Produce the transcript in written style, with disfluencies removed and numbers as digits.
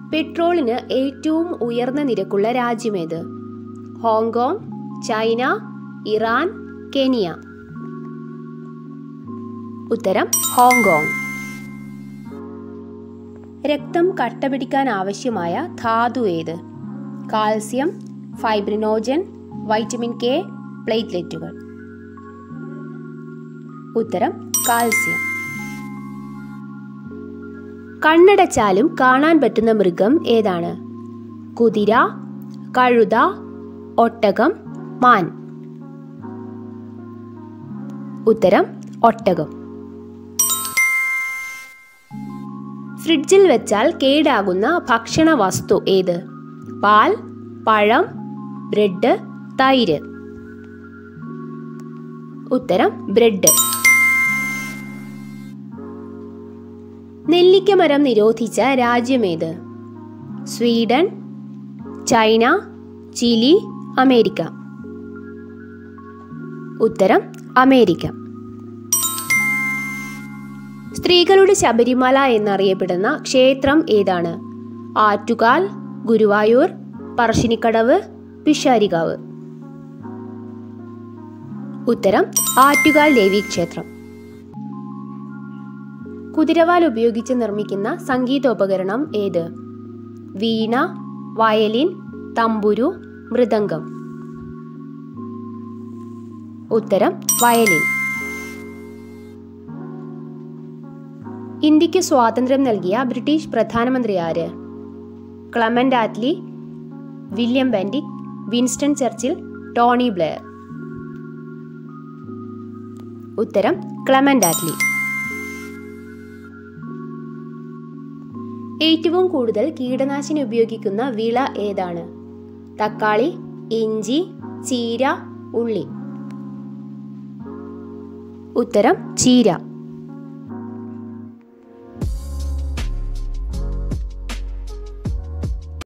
പെട്രോളിന് ഏറ്റവും ഉയർന്ന നിരക്കുള്ള രാജ്യമേത്? Hong Kong, China, Iran, Kenya. ഉത്തരം ഹോങ്കോങ്. രക്തം കട്ടപിടിക്കാൻ ആവശ്യമായ ധാതു ഏത്? കാൽസ്യം, ഫൈബ്രിനോജൻ, വൈറ്റമിൻ കെ, പ്ലേറ്റ്ലെറ്റുകൾ. ഉത്തരം കാൽസ്യം. കണ്ണടച്ചാലും കാണാൻ പറ്റുന്ന മൃഗം ഏതാണ്? കുതിര, കഴുത, ഒട്ടകം, മാൻ. ഉത്തരം ഒട്ടകം. ഫ്രിഡ്ജിൽ വെച്ചാൽ കേടാകുന്ന ഭക്ഷണ വസ്തു ഏത്? പാൽ, പഴം, ബ്രെഡ്, തൈര്. ഉത്തരം ബ്രെഡ്. നെല്ലിക്ക മരം നിരോധിച്ച രാജ്യമേത്? Sweden, China, Chile, America. ഉത്തരം അമേരിക്ക. സ്ത്രീകളുടെ ശബരിമല എന്നറിയപ്പെടുന്ന ക്ഷേത്രം ഏതാണ്? ആറ്റുകാൽ, ഗുരുവായൂർ, പറശ്ശിനിക്കടവ്, പിഷാരികാവ്. ഉത്തരം ആറ്റുകാൽ ദേവീക്ഷേത്രം. കുതിരവാൽ ഉപയോഗിച്ച് നിർമ്മിക്കുന്ന സംഗീതോപകരണം ഏത്? വീണ, വയലിൻ, തമ്പുരു, മൃദംഗം. ഉത്തരം വയലിൻ. ഇന്ത്യക്ക് സ്വാതന്ത്ര്യം നൽകിയ ബ്രിട്ടീഷ് പ്രധാനമന്ത്രി ആര്? Clement Attlee, William Bentinck, Winston Churchill, Tony Blair. ഉത്തരം ക്ലെമന്റ് ആറ്റ്ലി. ഏറ്റവും കൂടുതൽ കീടനാശിനി ഉപയോഗിക്കുന്ന വിള ഏതാണ്? തക്കാളി, ഇഞ്ചി, ചീര, ഉള്ളി. ഉത്തരം ചീര.